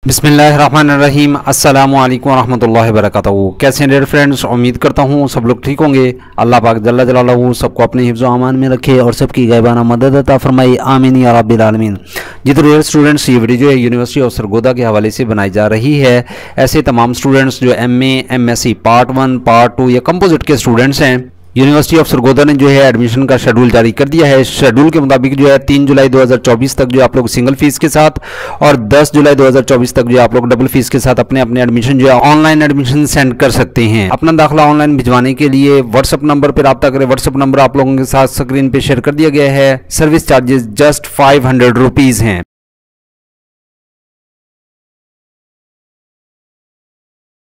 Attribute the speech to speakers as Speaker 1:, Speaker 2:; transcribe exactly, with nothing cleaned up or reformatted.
Speaker 1: बिस्मिल्लाहिर्रहमानिर्रहीम अस्सलामु अलैकुम रहमतुल्लाहि व बरकातहू। कैसे हैं डियर फ्रेंड्स, उम्मीद करता हूँ सब लोग ठीक होंगे। अल्लाह पाक जल्ला जलालहू सबको अपने हिफ्ज़ व अमान में रखे और सबकी गायबाना मदद अता फरमाई, आमीन या रब्बिल आलमीन। जी तो डियर स्टूडेंट्स, ये वीडियो जो है यूनिवर्सिटी ऑफ सरगोदा के हवाले से बनाई जा रही है। ऐसे तमाम स्टूडेंट्स जो M A M S C part one part two या कंपोजिट के स्टूडेंट्स हैं, यूनिवर्सिटी ऑफ सरगोदा ने जो है एडमिशन का शेड्यूल जारी कर दिया है। शेड्यूल के मुताबिक जो है तीन जुलाई दो हज़ार चौबीस तक जो आप लोग सिंगल फीस के साथ और दस जुलाई दो हज़ार चौबीस तक जो आप लोग डबल फीस के साथ अपने अपने एडमिशन जो है ऑनलाइन एडमिशन सेंड कर सकते हैं। अपना दाखिला ऑनलाइन भिजवाने के लिए व्हाट्सएप नंबर पर रब्ता करें। व्हाट्सएप नंबर आप लोगों के साथ स्क्रीन पे शेयर कर दिया गया है। Service charges just five hundred rupees हैं।